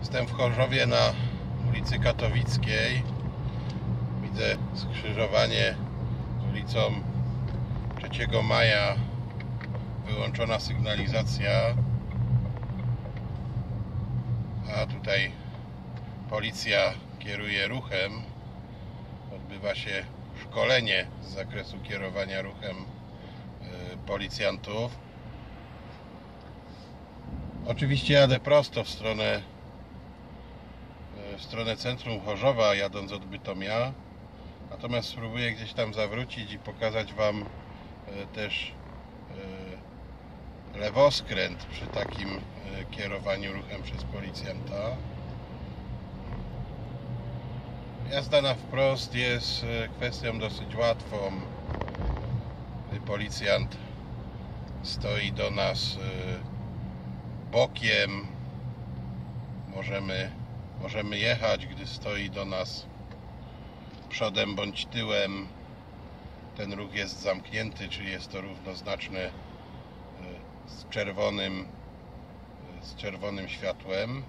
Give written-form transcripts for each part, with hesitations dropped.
Jestem w Chorzowie na ulicy Katowickiej. Widzę skrzyżowanie z ulicą 3 Maja. Wyłączona sygnalizacja. A tutaj policja kieruje ruchem. Odbywa się szkolenie z zakresu kierowania ruchem policjantów. Oczywiście jadę prosto w stronę centrum Chorzowa, jadąc od Bytomia. Natomiast spróbuję gdzieś tam zawrócić i pokazać Wam też lewoskręt przy takim kierowaniu ruchem przez policjanta. Jazda na wprost jest kwestią dosyć łatwą. Gdy policjant stoi do nas bokiem, możemy jechać. Gdy stoi do nas przodem bądź tyłem, ten ruch jest zamknięty, czyli jest to równoznaczne z czerwonym światłem.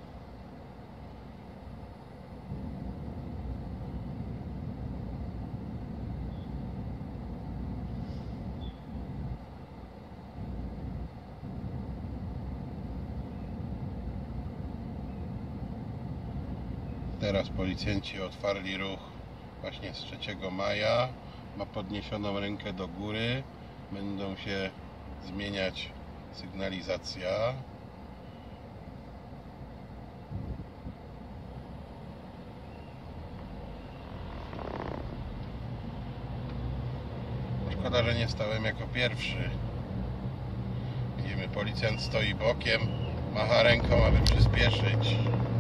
Teraz policjanci otwarli ruch właśnie z 3 Maja. Ma podniesioną rękę do góry. Będą się zmieniać sygnalizacja. Szkoda, że nie stałem jako pierwszy. Widzimy, policjant stoi bokiem, macha ręką, aby przyspieszyć.